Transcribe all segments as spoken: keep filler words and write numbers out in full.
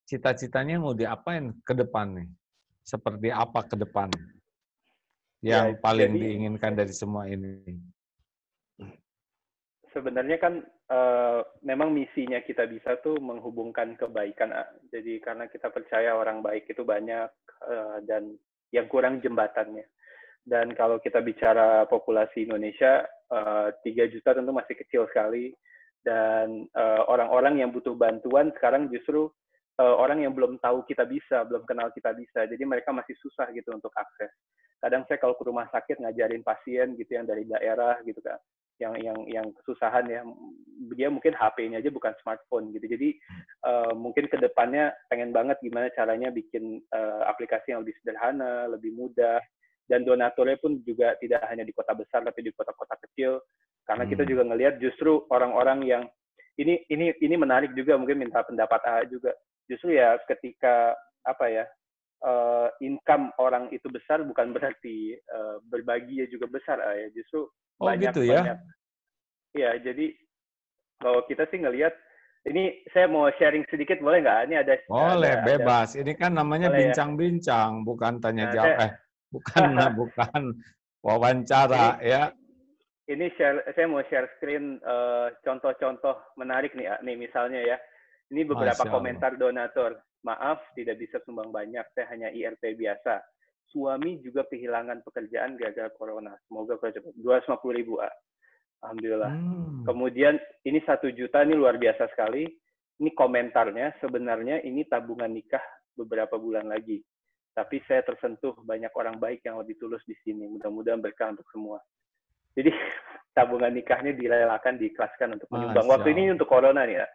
cita-citanya mau diapain ke depan nih? Seperti apa ke depan Ya, yang paling jadi diinginkan dari semua ini? sebenarnya kan uh, memang misinya kita bisa tuh menghubungkan kebaikan. A. Jadi karena kita percaya orang baik itu banyak uh, dan yang kurang jembatannya. Dan kalau kita bicara populasi Indonesia, uh, tiga juta tentu masih kecil sekali. Dan uh, orang-orang yang butuh bantuan sekarang justru uh, orang yang belum tahu kita bisa, belum kenal kita bisa. Jadi mereka masih susah gitu untuk akses. Kadang saya kalau ke rumah sakit ngajarin pasien gitu yang dari daerah gitu kan, yang yang yang kesusahan ya, dia mungkin H P-nya aja bukan smartphone gitu. Jadi uh, mungkin ke depannya pengen banget gimana caranya bikin uh, aplikasi yang lebih sederhana, lebih mudah, dan donaturnya pun juga tidak hanya di kota besar tapi di kota-kota kecil, karena Hmm. kita juga ngelihat justru orang-orang yang ini ini ini menarik juga, mungkin minta pendapat A juga, justru ya ketika apa ya, uh, income orang itu besar bukan berarti uh, berbagi juga besar ya, justru Oh banyak gitu ya? banyak ya. Jadi kalau kita sih ngelihat, ini saya mau sharing sedikit boleh nggak? Ini ada ada Boleh, ada bebas. Ini kan namanya boleh ya. bincang-bincang, bukan tanya Nah jawab. saya Eh, bukan bukan ini wawancara ya. ini share, saya mau share screen uh, contoh-contoh menarik nih, nih misalnya ya. Ini beberapa Masya Allah. komentar donatur. Maaf, tidak bisa sumbang banyak, saya hanya I R T biasa. Suami juga kehilangan pekerjaan gara-gara corona. Semoga cepat. dua ratus lima puluh ribu, A. Alhamdulillah. Hmm. Kemudian ini satu juta, ini luar biasa sekali. Ini komentarnya, sebenarnya ini tabungan nikah beberapa bulan lagi. Tapi saya tersentuh banyak orang baik yang lebih tulus di sini. Mudah-mudahan berkah untuk semua. Jadi tabungan nikahnya direlakan, diikhlaskan untuk menyumbang. Masya Waktu ini Allah. untuk corona nih ya.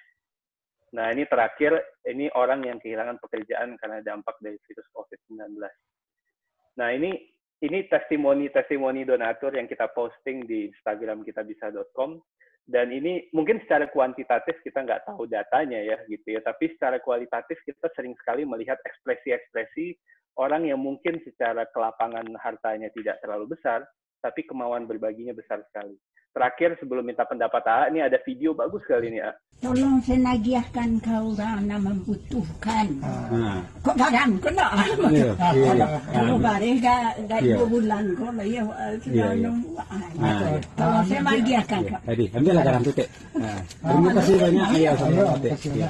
Nah ini terakhir, ini orang yang kehilangan pekerjaan karena dampak dari virus covid sembilan belas. Nah ini ini testimoni-testimoni donatur yang kita posting di Instagram kitabisa dot com. Dan ini mungkin secara kuantitatif kita nggak tahu datanya ya gitu ya, tapi secara kualitatif kita sering sekali melihat ekspresi-ekspresi orang yang mungkin secara kelapangan hartanya tidak terlalu besar, tapi kemauan berbaginya besar sekali. Terakhir sebelum minta pendapat A, ini ada video bagus sekali nih A. Tolong senagiahkan kau orang yang membutuhkan. Nah, Kok dalam kena? iya, iya, iya. Kalau baris dah dah Iya. dua bulan kau lah ya Iya, iya. sudah. Tolong senagiahkan. Iya. Tadi, ambillah garam titik. Nah, terima kasih banyak ya sama titik. Ya.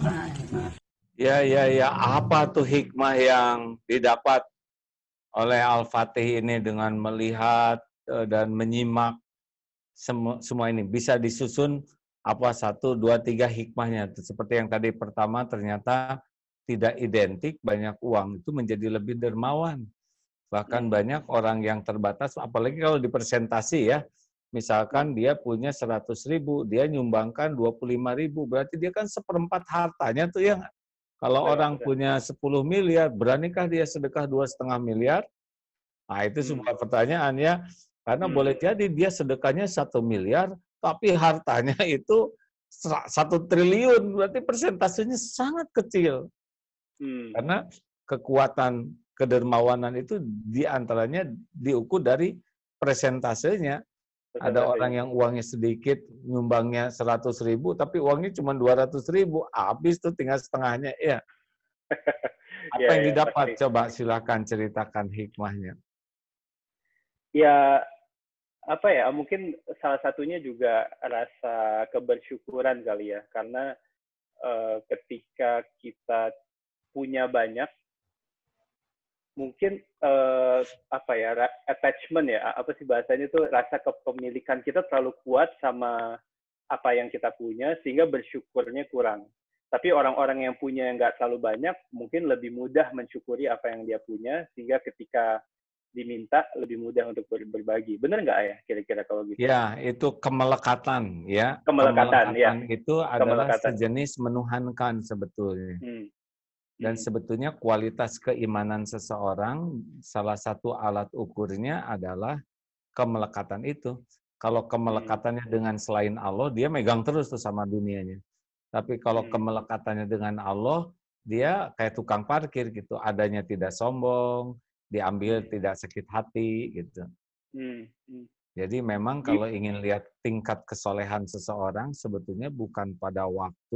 Ya, ya, ya. Apa tuh hikmah yang didapat oleh Al-Fatih ini dengan melihat uh, dan menyimak semua, semua ini? Bisa disusun apa satu, dua, tiga hikmahnya. Seperti yang tadi pertama, ternyata tidak identik banyak uang itu menjadi lebih dermawan. Bahkan banyak orang yang terbatas, apalagi kalau dipresentasi ya. Misalkan dia punya seratus ribu, dia nyumbangkan dua puluh lima ribu, berarti dia kan seperempat hartanya tuh ya. Kalau orang punya sepuluh miliar, beranikah dia sedekah dua setengah miliar? Nah itu sebuah pertanyaan ya. Karena Hmm. boleh jadi dia sedekahnya satu miliar, tapi hartanya itu satu triliun, berarti persentasenya sangat kecil. Hmm. Karena kekuatan kedermawanan itu diantaranya diukur dari presentasenya. Ada orang yang uangnya sedikit, nyumbangnya seratus ribu, tapi uangnya cuma dua ratus ribu, habis tuh tinggal setengahnya. Ya. Apa Ya, yang ya, didapat? pasti. Coba silakan ceritakan hikmahnya. Ya, apa ya, mungkin salah satunya juga rasa kebersyukuran kali ya, karena uh, ketika kita punya banyak, mungkin uh, apa ya, attachment ya, apa sih bahasanya itu, rasa kepemilikan kita terlalu kuat sama apa yang kita punya, sehingga bersyukurnya kurang. Tapi orang-orang yang punya yang nggak terlalu banyak, mungkin lebih mudah mensyukuri apa yang dia punya, sehingga ketika diminta lebih mudah untuk berbagi. Benar nggak ya kira-kira kalau gitu? Ya, itu kemelekatan ya. Kemelekatan, kemelekatan ya. itu adalah Kemelekatan. sejenis menuhankan sebetulnya. Hmm. Dan Hmm. sebetulnya kualitas keimanan seseorang, salah satu alat ukurnya adalah kemelekatan itu. Kalau kemelekatannya dengan selain Allah, dia megang terus tuh sama dunianya. Tapi kalau Hmm. kemelekatannya dengan Allah, dia kayak tukang parkir gitu. Adanya tidak sombong, diambil Hmm. tidak sakit hati gitu. Hmm. Hmm. Jadi memang kalau ingin lihat tingkat kesolehan seseorang, sebetulnya bukan pada waktu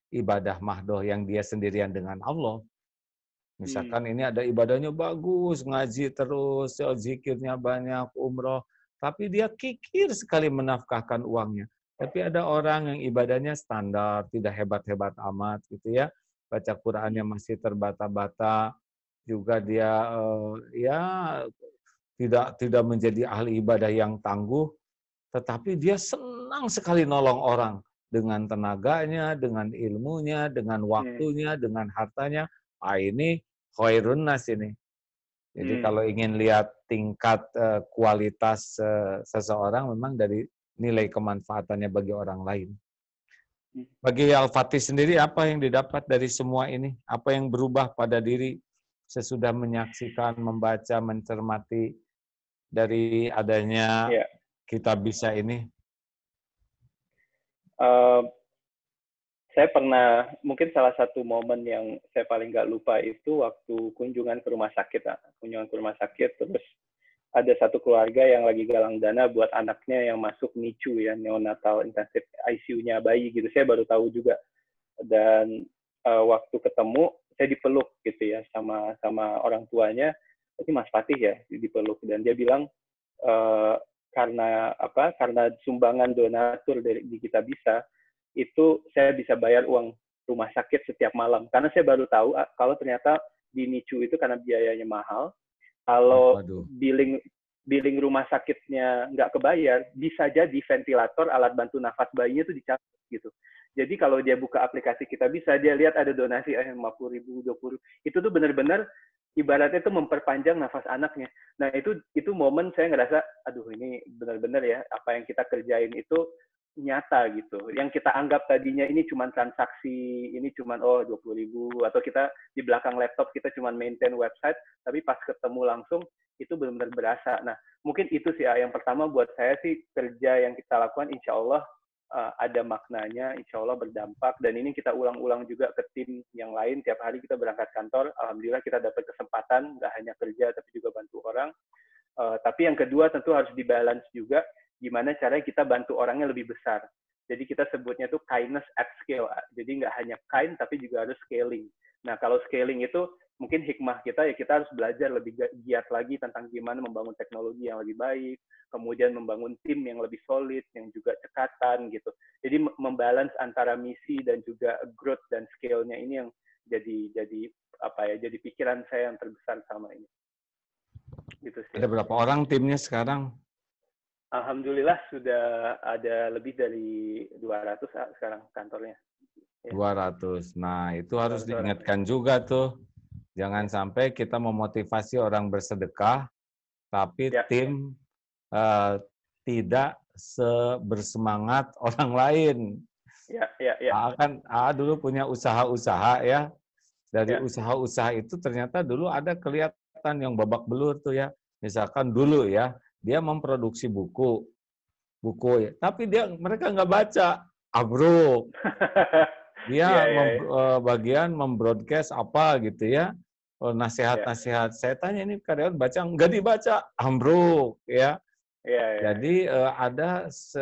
ibadah mahdoh yang dia sendirian dengan Allah. Misalkan Hmm. ini ada ibadahnya bagus, ngaji terus, zikirnya banyak, umroh, tapi dia kikir sekali menafkahkan uangnya. Tapi ada orang yang ibadahnya standar, tidak hebat-hebat amat gitu ya. Baca Qur'annya masih terbata-bata, juga dia eh, ya tidak tidak menjadi ahli ibadah yang tangguh, tetapi dia senang sekali nolong orang dengan tenaganya, dengan ilmunya, dengan Hmm. waktunya, dengan hartanya. Ah, ini khairun nas ini. Jadi Hmm. kalau ingin lihat tingkat uh, kualitas uh, seseorang memang dari nilai kemanfaatannya bagi orang lain. Bagi Al-Fatih sendiri, apa yang didapat dari semua ini? Apa yang berubah pada diri sesudah menyaksikan, membaca, mencermati dari adanya Ya. kitab bisa ini? Uh, saya pernah, mungkin salah satu momen yang saya paling nggak lupa itu waktu kunjungan ke rumah sakit. Nah. Kunjungan ke rumah sakit, terus ada satu keluarga yang lagi galang dana buat anaknya yang masuk N I C U ya, neonatal intensive I C U-nya bayi gitu. Saya baru tahu juga. Dan uh, waktu ketemu, saya dipeluk gitu ya sama sama orang tuanya. Ini Mas Fatih ya, dipeluk. Dan dia bilang, uh, karena apa? Karena sumbangan donatur dari di kita bisa, itu saya bisa bayar uang rumah sakit setiap malam. Karena saya baru tahu kalau ternyata di N I C U itu karena biayanya mahal, kalau Waduh. billing billing rumah sakitnya nggak kebayar, bisa jadi ventilator, alat bantu nafas bayinya itu dicabut gitu. Jadi kalau dia buka aplikasi kita bisa, dia lihat ada donasi eh, lima puluh ribu, dua puluh ribu. Itu tuh benar-benar ibaratnya itu memperpanjang nafas anaknya. Nah itu itu momen saya ngerasa, aduh ini benar-benar ya, apa yang kita kerjain itu nyata gitu. Yang kita anggap tadinya ini cuma transaksi, ini cuma oh dua puluh ribu, atau kita di belakang laptop kita cuma maintain website, tapi pas ketemu langsung itu benar-benar berasa. Nah mungkin itu sih yang pertama buat saya sih, kerja yang kita lakukan insya Allah uh, ada maknanya, insya Allah berdampak, dan ini kita ulang-ulang juga ke tim yang lain. Tiap hari kita berangkat kantor, alhamdulillah kita dapat kesempatan, nggak hanya kerja tapi juga bantu orang. Uh, tapi yang kedua tentu harus dibalance juga, gimana caranya kita bantu orangnya lebih besar. Jadi kita sebutnya tuh kindness at scale. Jadi nggak hanya kind, tapi juga harus scaling. Nah kalau scaling itu mungkin hikmah kita ya, kita harus belajar lebih giat lagi tentang gimana membangun teknologi yang lebih baik, kemudian membangun tim yang lebih solid, yang juga cekatan gitu. Jadi membalance antara misi dan juga growth dan scale-nya ini yang jadi jadi apa ya, jadi pikiran saya yang terbesar sama ini. Gitu sih. Ada berapa orang timnya sekarang? Alhamdulillah sudah ada lebih dari dua ratus sekarang kantornya. Ya. dua ratus. Nah, itu harus diingatkan juga tuh. Jangan sampai kita memotivasi orang bersedekah, tapi ya. tim uh, tidak sebersemangat orang lain. Ya, ya, ya. A kan A dulu punya usaha-usaha ya. Dari ya. usaha-usaha itu ternyata dulu ada kelihatan yang babak belur tuh ya. Misalkan dulu ya, dia memproduksi buku, buku ya. Tapi dia mereka nggak baca, ah bro. Dia ya, ya, mem, ya. bagian membroadcast apa gitu ya, nasihat-nasihat. Ya. Saya tanya ini karyawan baca, nggak dibaca, ambruk ya. Ya, ya. Jadi uh, ada se,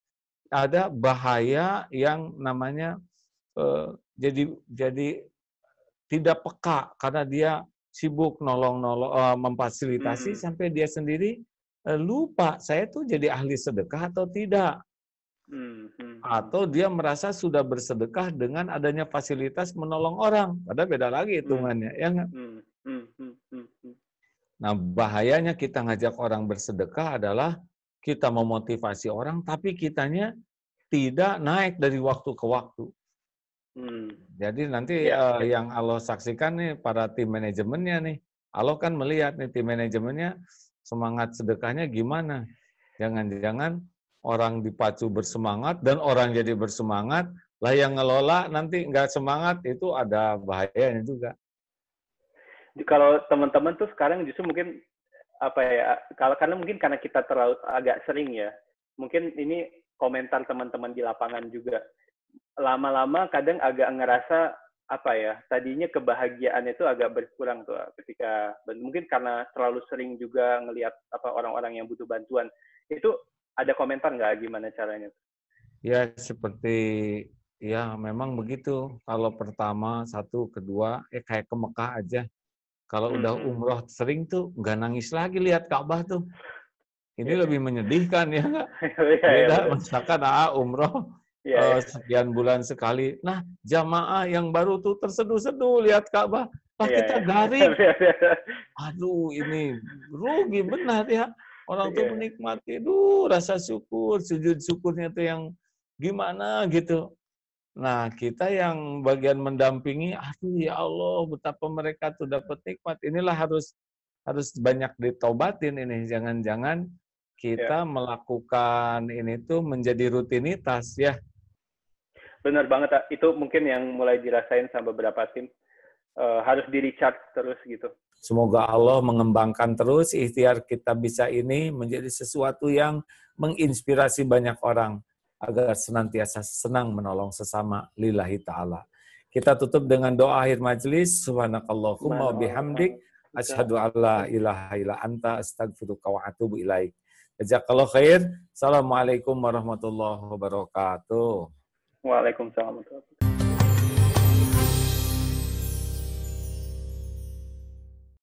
ada bahaya yang namanya uh, jadi jadi tidak peka karena dia sibuk nolong-nolong uh, memfasilitasi hmm. sampai dia sendiri uh, lupa saya tuh jadi ahli sedekah atau tidak. Hmm. Hmm. Atau dia merasa sudah bersedekah dengan adanya fasilitas menolong orang. Padahal beda lagi hitungannya, hmm. ya nggak? Hmm. Hmm. Hmm. Hmm. Nah, bahayanya kita ngajak orang bersedekah adalah kita memotivasi orang, tapi kitanya tidak naik dari waktu ke waktu. Hmm. Jadi nanti ya, uh, ya. yang Allah saksikan nih para tim manajemennya nih, Allah kan melihat nih tim manajemennya semangat sedekahnya gimana. Jangan-jangan orang dipacu bersemangat dan orang jadi bersemangat, lah yang ngelola nanti nggak semangat, itu ada bahayanya juga. Kalau teman-teman tuh sekarang justru mungkin apa ya, kalau karena mungkin karena kita terlalu agak sering ya, mungkin ini komentar teman-teman di lapangan juga, lama-lama kadang agak ngerasa apa ya, tadinya kebahagiaan itu agak berkurang tuh ketika mungkin karena terlalu sering juga ngelihat apa orang-orang yang butuh bantuan. Itu ada komentar nggak gimana caranya? Ya seperti Ya, memang begitu. Kalau pertama, satu, kedua, eh kayak ke Mekah aja. Kalau udah Hmm. umroh sering tuh, nggak nangis lagi lihat Ka'bah tuh. Ini Iya. lebih menyedihkan ya nggak? Iya, iya, Beda, benar. misalkan ah, umroh Iya, eh, iya. sekian bulan sekali. Nah, jamaah yang baru tuh terseduh-seduh lihat Ka'bah. Lah Iya, kita iya. garing. Aduh, ini rugi benar ya. Orang tuh Iya. menikmati, duh rasa syukur, sujud syukurnya tuh yang gimana gitu. Nah, kita yang bagian mendampingi, aduh ya Allah, betapa mereka tuh dapat nikmat. Inilah harus harus banyak ditobatin ini. Jangan-jangan Ya, kita melakukan ini tuh menjadi rutinitas ya. benar banget. Ah. Itu mungkin yang mulai dirasain sama beberapa tim. Eh, harus di recharge terus gitu. Semoga Allah mengembangkan terus ikhtiar kita bisa ini menjadi sesuatu yang menginspirasi banyak orang agar senantiasa senang menolong sesama lillahi ta'ala. Kita tutup dengan doa akhir majelis. Subhanakallahumma bihamdik. Asyhadu an la ilaha illa anta astaghfiruka wa atubu ilaik. Jazakallah khair. Assalamualaikum warahmatullahi wabarakatuh. Waalaikumsalam warahmatullahi wabarakatuh.